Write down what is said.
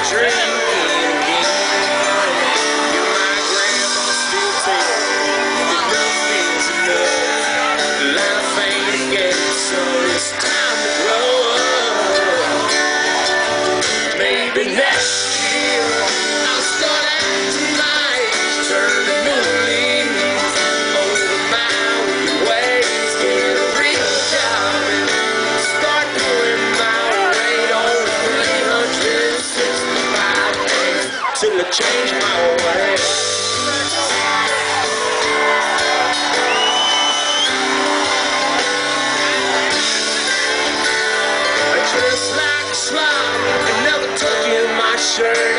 drinking again. You're my grandma still telling me enough is enough. Life ain't a game, so it's time to grow up. Maybe next year I'll start acting like turning new leaves over my wicked ways, get a real job and start pulling my weight on 365 days till I change my way. Just like a slob, another tuck in my shirt.